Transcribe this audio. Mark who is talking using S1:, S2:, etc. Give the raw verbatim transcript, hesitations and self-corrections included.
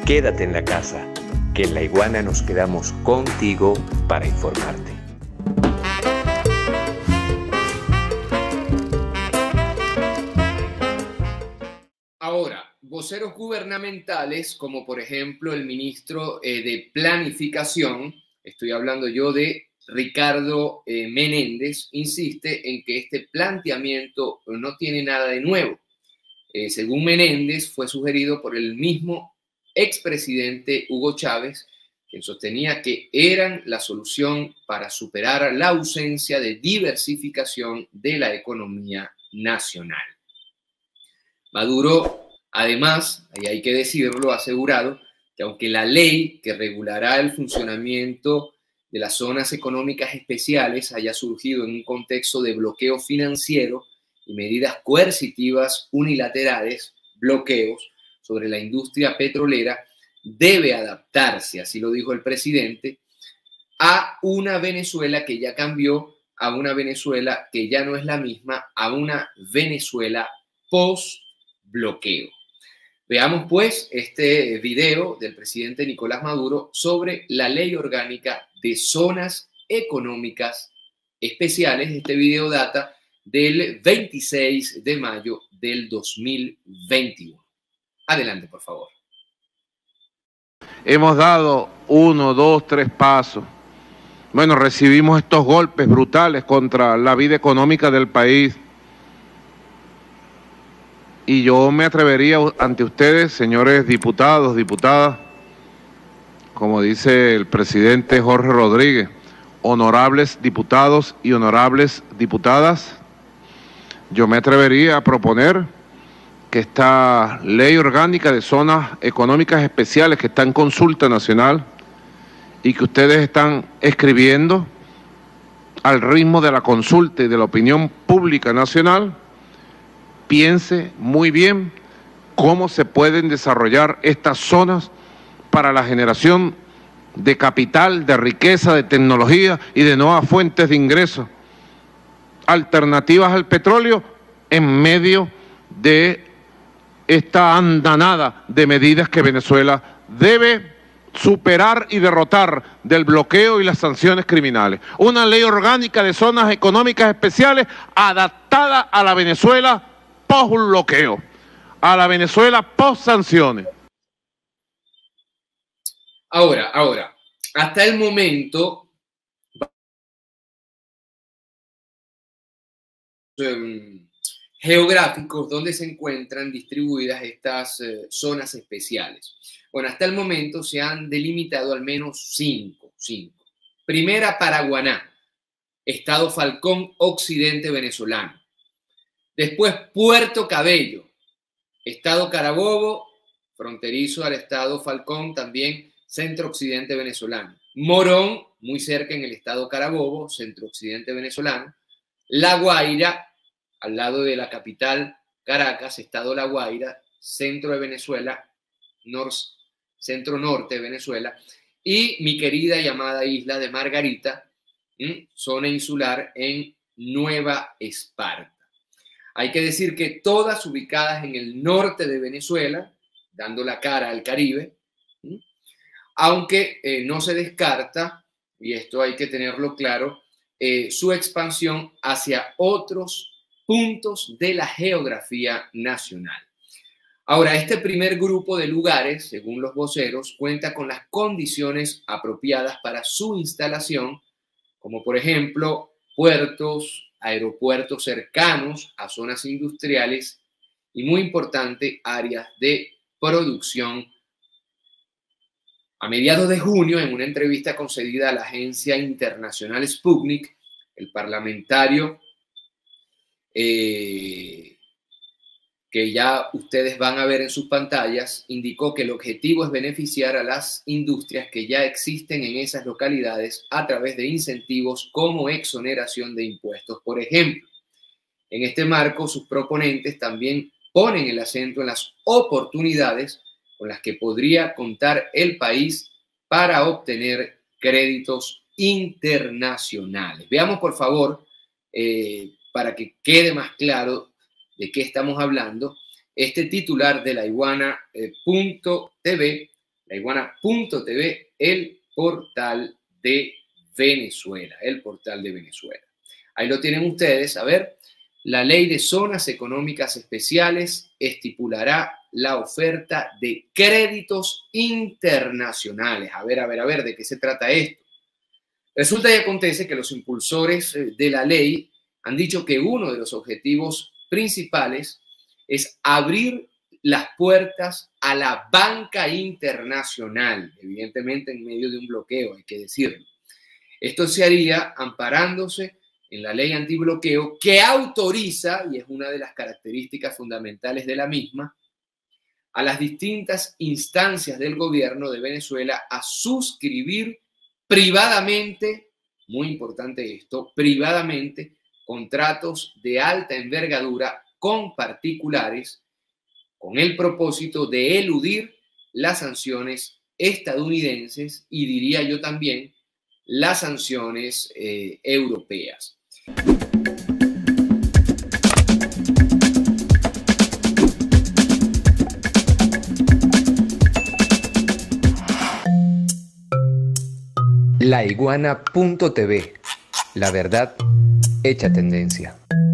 S1: Quédate en la casa, que en La Iguana nos quedamos contigo para informarte.
S2: Ahora, voceros gubernamentales, como por ejemplo el ministro eh, de Planificación, estoy hablando yo de Ricardo eh, Menéndez, insiste en que este planteamiento no tiene nada de nuevo. Eh, según Menéndez, fue sugerido por el mismo expresidente Hugo Chávez, quien sostenía que eran la solución para superar la ausencia de diversificación de la economía nacional. Maduro, además, y hay que decirlo, ha asegurado que aunque la ley que regulará el funcionamiento de las zonas económicas especiales haya surgido en un contexto de bloqueo financiero y medidas coercitivas unilaterales, bloqueos sobre la industria petrolera, debe adaptarse, así lo dijo el presidente, a una Venezuela que ya cambió, a una Venezuela que ya no es la misma, a una Venezuela post-bloqueo. Veamos pues este video del presidente Nicolás Maduro sobre la ley orgánica de zonas económicas especiales. Este video data del veintiséis de mayo del dos mil veintiuno. Adelante, por favor.
S3: Hemos dado uno, dos, tres pasos. Bueno, recibimos estos golpes brutales contra la vida económica del país. Y yo me atrevería ante ustedes, señores diputados, diputadas, como dice el presidente Jorge Rodríguez, honorables diputados y honorables diputadas, yo me atrevería a proponer que esta ley orgánica de zonas económicas especiales que está en consulta nacional y que ustedes están escribiendo al ritmo de la consulta y de la opinión pública nacional, piense muy bien cómo se pueden desarrollar estas zonas para la generación de capital, de riqueza, de tecnología y de nuevas fuentes de ingresos, alternativas al petróleo en medio de esta andanada de medidas que Venezuela debe superar y derrotar del bloqueo y las sanciones criminales. Una ley orgánica de zonas económicas especiales adaptada a la Venezuela post-bloqueo, a la Venezuela post-sanciones.
S2: Ahora, ahora, hasta el momento, um, geográficos donde se encuentran distribuidas estas eh, zonas especiales. Bueno, hasta el momento se han delimitado al menos cinco, cinco. Primera, Paraguaná, Estado Falcón, occidente venezolano. Después, Puerto Cabello, Estado Carabobo, fronterizo al Estado Falcón, también centro-occidente venezolano. Morón, muy cerca en el Estado Carabobo, centro-occidente venezolano. La Guaira, al lado de la capital Caracas, Estado La Guaira, centro de Venezuela, nor centro-norte de Venezuela. Y mi querida y amada isla de Margarita, ¿m? zona insular en Nueva Esparta. Hay que decir que todas ubicadas en el norte de Venezuela, dando la cara al Caribe, ¿sí? Aunque eh, no se descarta, y esto hay que tenerlo claro, eh, su expansión hacia otros puntos de la geografía nacional. Ahora, este primer grupo de lugares, según los voceros, cuenta con las condiciones apropiadas para su instalación, como por ejemplo puertos, aeropuertos cercanos a zonas industriales y, muy importante, áreas de producción. A mediados de junio, en una entrevista concedida a la agencia internacional Sputnik, el parlamentario eh, que ya ustedes van a ver en sus pantallas, indicó que el objetivo es beneficiar a las industrias que ya existen en esas localidades a través de incentivos como exoneración de impuestos, por ejemplo. En este marco, sus proponentes también ponen el acento en las oportunidades con las que podría contar el país para obtener créditos internacionales. Veamos, por favor, eh, para que quede más claro de qué estamos hablando, este titular de la iguana punto t v La Iguana punto t v, el portal de Venezuela, el portal de Venezuela. Ahí lo tienen ustedes. A ver, la ley de zonas económicas especiales estipulará la oferta de créditos internacionales. A ver, a ver, a ver, ¿de qué se trata esto? Resulta y acontece que los impulsores de la ley han dicho que uno de los objetivos principales es abrir las puertas a la banca internacional, evidentemente en medio de un bloqueo, hay que decirlo. Esto se haría amparándose en la ley antibloqueo que autoriza, y es una de las características fundamentales de la misma, a las distintas instancias del gobierno de Venezuela a suscribir privadamente, muy importante esto, privadamente, contratos de alta envergadura con particulares con el propósito de eludir las sanciones estadounidenses y, diría yo también, las sanciones eh, europeas.
S1: La Iguana punto t v, la verdad hecha tendencia.